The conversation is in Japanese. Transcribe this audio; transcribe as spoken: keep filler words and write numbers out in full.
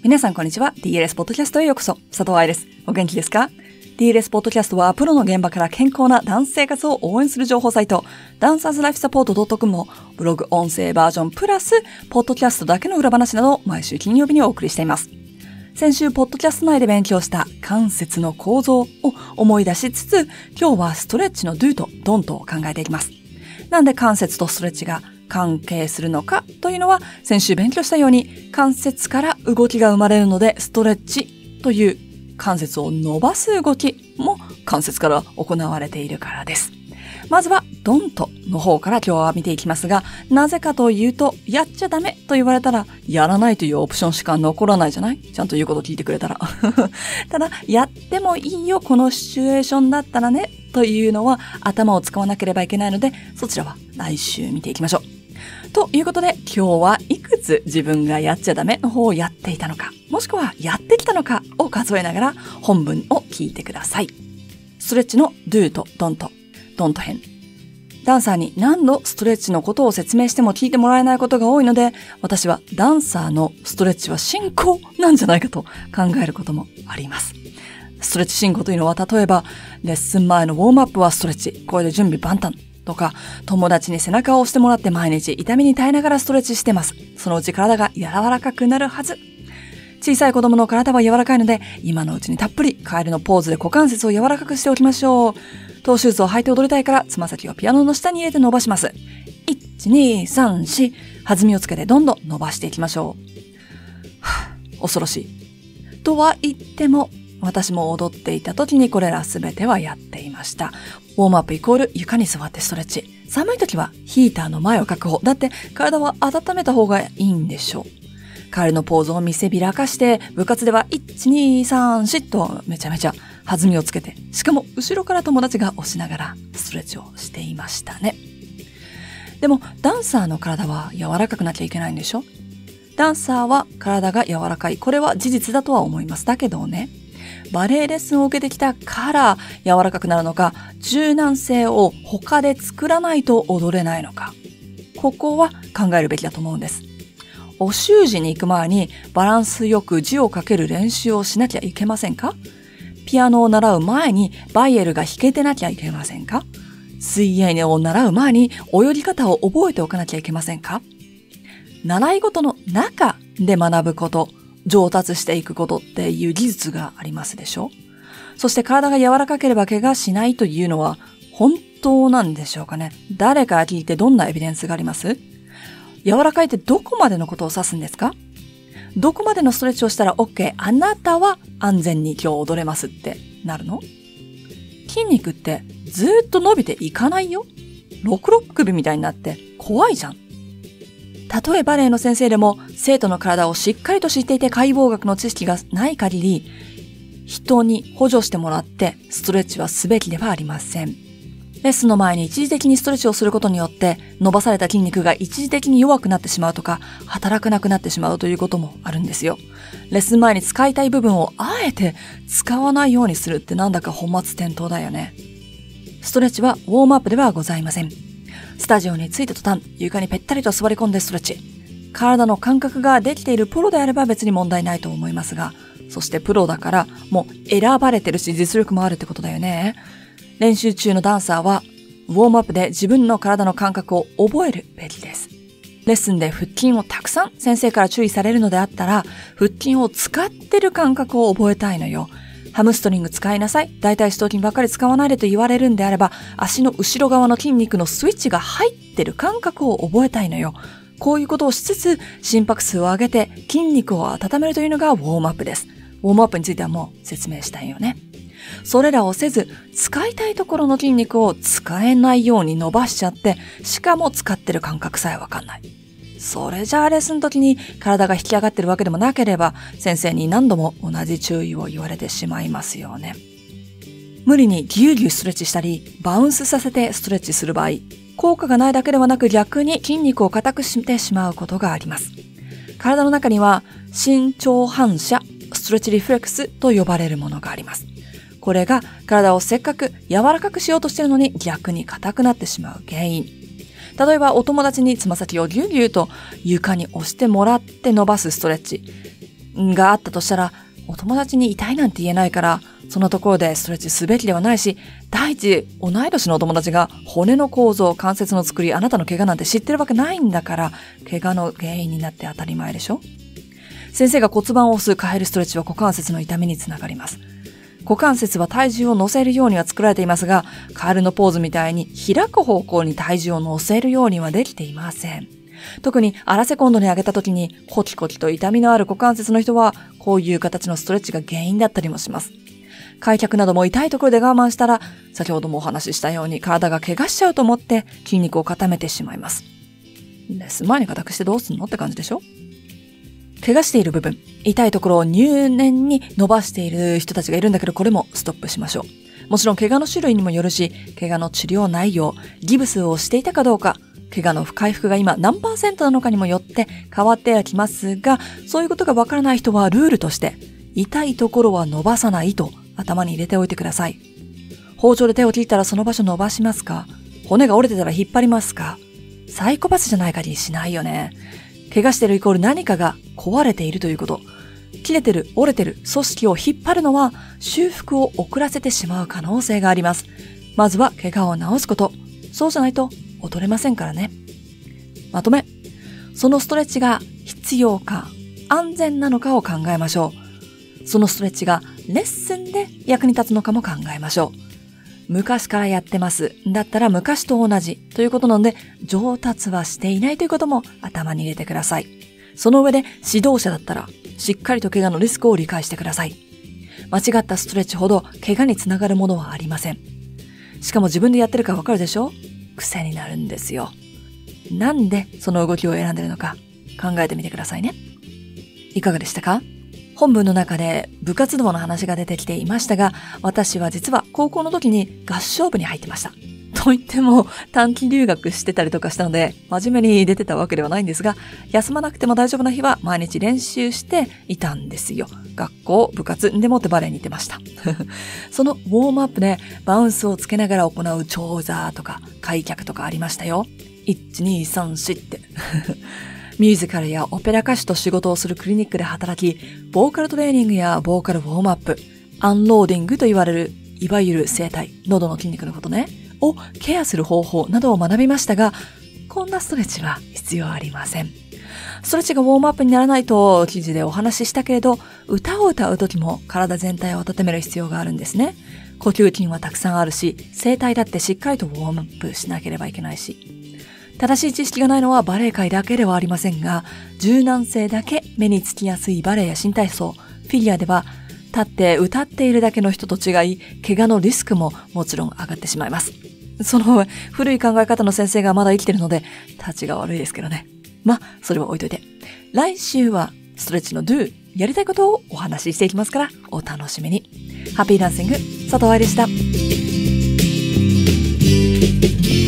皆さんこんにちは。 ディーエルエス ポッドキャストへようこそ。佐藤愛です。お元気ですか？ ディーエルエス ポッドキャストはプロの現場から健康なダンス生活を応援する情報サイト、ダンサーズライフサポート .com のブログ音声バージョンプラスポッドキャストだけの裏話などを毎週金曜日にお送りしています。先週ポッドキャスト内で勉強した関節の構造を思い出しつつ、今日はストレッチの Do と Don't を考えていきます。なんで関節とストレッチが関係するのかというのは、先週勉強したように関節から動きが生まれるので、ストレッチという関節を伸ばす動きも関節から行われているからです。まずはドントの方から今日は見ていきますが、なぜかというと、やっちゃダメと言われたらやらないというオプションしか残らないじゃない？ちゃんと言うこと聞いてくれたらただ、やってもいいよこのシチュエーションだったらねというのは頭を使わなければいけないので、そちらは来週見ていきましょう。ということで、今日はいくつ自分がやっちゃダメの方をやっていたのか、もしくはやってきたのかを数えながら本文を聞いてください。ストレッチの Do と Don't、Don't 編。ダンサーに何度ストレッチのことを説明しても聞いてもらえないことが多いので、私はダンサーのストレッチは進行なんじゃないかと考えることもあります。ストレッチ進行というのは、例えばレッスン前のウォームアップはストレッチ、これで準備万端とか、友達に背中を押してもらって毎日痛みに耐えながらストレッチしてます。そのうち体が柔らかくなるはず。小さい子供の体は柔らかいので、今のうちにたっぷりカエルのポーズで股関節を柔らかくしておきましょう。トーシューズを履いて踊りたいから、つま先をピアノの下に入れて伸ばします。いち、に、さん、よん、弾みをつけてどんどん伸ばしていきましょう。はぁ、恐ろしい。とは言っても、私も踊っていた時にこれらすべてはやっていました。ウォームアップイコール床に座ってストレッチ。寒い時はヒーターの前を確保。だって体は温めた方がいいんでしょう。カエルのポーズを見せびらかして、部活ではいち、に、さん、よんとめちゃめちゃ弾みをつけて、しかも後ろから友達が押しながらストレッチをしていましたね。でもダンサーの体は柔らかくなきゃいけないんでしょ？ダンサーは体が柔らかい。これは事実だとは思います。だけどね、バレエレッスンを受けてきたから柔らかくなるのか、柔軟性を他で作らないと踊れないのか、ここは考えるべきだと思うんです。お習字に行く前にバランスよく字を書ける練習をしなきゃいけませんか？ピアノを習う前にバイエルが弾けてなきゃいけませんか？水泳を習う前に泳ぎ方を覚えておかなきゃいけませんか？習い事の中で学ぶこと、上達していくことっていう技術がありますでしょ？そして体が柔らかければ怪我しないというのは本当なんでしょうかね？誰から聞いてどんなエビデンスがあります？柔らかいってどこまでのことを指すんですか？どこまでのストレッチをしたら OK、 あなたは安全に今日踊れますってなるの？筋肉ってずーっと伸びていかないよ。六六首みたいになって怖いじゃん。たとえバレエの先生でも生徒の体をしっかりと知っていて解剖学の知識がない限り、人に補助してもらってストレッチはすべきではありません。レッスンの前に一時的にストレッチをすることによって伸ばされた筋肉が一時的に弱くなってしまうとか、働かなくなってしまうということもあるんですよ。レッスン前に使いたい部分をあえて使わないようにするってなんだか本末転倒だよね。ストレッチはウォームアップではございません。スタジオに着いた途端、床にぺったりと座り込んでストレッチ。体の感覚ができているプロであれば別に問題ないと思いますが、そしてプロだからもう選ばれてるし実力もあるってことだよね。練習中のダンサーはウォームアップで自分の体の感覚を覚えるべきです。レッスンで腹筋をたくさん先生から注意されるのであったら、腹筋を使ってる感覚を覚えたいのよ。ハムストリング使いなさい。大腿四頭筋ばっかり使わないでと言われるんであれば、足の後ろ側の筋肉のスイッチが入ってる感覚を覚えたいのよ。こういうことをしつつ、心拍数を上げて筋肉を温めるというのがウォームアップです。ウォームアップについてはもう説明したいよね。それらをせず、使いたいところの筋肉を使えないように伸ばしちゃって、しかも使ってる感覚さえわかんない。それじゃあレッスンの時に体が引き上がってるわけでもなければ、先生に何度も同じ注意を言われてしまいますよね。無理にギューギューストレッチしたり、バウンスさせてストレッチする場合、効果がないだけではなく逆に筋肉を硬くしてしまうことがあります。体の中には伸長反射、ストレッチリフレックスと呼ばれるものがあります。これが体をせっかく柔らかくしようとしているのに逆に硬くなってしまう原因。例えばお友達につま先をギューギューと床に押してもらって伸ばすストレッチ。 があったとしたら、お友達に痛いなんて言えないから、そのところでストレッチすべきではないし、第一、同い年のお友達が骨の構造、関節の作り、あなたの怪我なんて知ってるわけないんだから、怪我の原因になって当たり前でしょ。先生が骨盤を押すカエルストレッチは股関節の痛みにつながります。股関節は体重を乗せるようには作られていますが、カエルのポーズみたいに開く方向に体重を乗せるようにはできていません。特にアラセコンドに上げた時にコキコキと痛みのある股関節の人は、こういう形のストレッチが原因だったりもします。開脚なども痛いところで我慢したら、先ほどもお話ししたように体が怪我しちゃうと思って筋肉を固めてしまいます。レッスン前に固くしてどうすんのって感じでしょ。怪我している部分、痛いところを入念に伸ばしている人たちがいるんだけど、これもストップしましょう。もちろん怪我の種類にもよるし、怪我の治療内容、ギブスをしていたかどうか、怪我の回復が今何パーセントなのかにもよって変わってはきますが、そういうことがわからない人はルールとして、痛いところは伸ばさないと頭に入れておいてください。包丁で手を切ったらその場所伸ばしますか？骨が折れてたら引っ張りますか？サイコパスじゃない限りしないよね。怪我してるイコール何かが壊れているということ。切れてる、折れてる組織を引っ張るのは修復を遅らせてしまう可能性があります。まずは怪我を治すこと。そうじゃないと劣れませんからね。まとめ。そのストレッチが必要か、安全なのかを考えましょう。そのストレッチがレッスンで役に立つのかも考えましょう。昔からやってます。だったら昔と同じということなので、上達はしていないということも頭に入れてください。その上で指導者だったら、しっかりと怪我のリスクを理解してください。間違ったストレッチほど怪我につながるものはありません。しかも自分でやってるかわかるでしょ？癖になるんですよ。なんでその動きを選んでるのか考えてみてくださいね。いかがでしたか？本文の中で部活動の話が出てきていましたが、私は実は高校の時に合唱部に入ってました。と言っても短期留学してたりとかしたので、真面目に出てたわけではないんですが、休まなくても大丈夫な日は毎日練習していたんですよ。学校、部活でもってバレエに行ってました。そのウォームアップでバウンスをつけながら行う長座とか開脚とかありましたよ。いち、に、さん、よんって。ミュージカルやオペラ歌手と仕事をするクリニックで働き、ボーカルトレーニングやボーカルウォームアップ、アンローディングと言われる、いわゆる声帯、喉の筋肉のことね、をケアする方法などを学びましたが、こんなストレッチは必要ありません。ストレッチがウォームアップにならないと記事でお話ししたけれど、歌を歌う時も体全体を温める必要があるんですね。呼吸筋はたくさんあるし、声帯だってしっかりとウォームアップしなければいけないし。正しい知識がないのはバレエ界だけではありませんが、柔軟性だけ目につきやすいバレエや新体操、フィギュアでは、立って歌っているだけの人と違い、怪我のリスクももちろん上がってしまいます。その古い考え方の先生がまだ生きてるので、立ちが悪いですけどね。まあ、それは置いといて。来週はストレッチの Do、やりたいことをお話ししていきますから、お楽しみに。ハッピーダンシング、佐藤愛でした。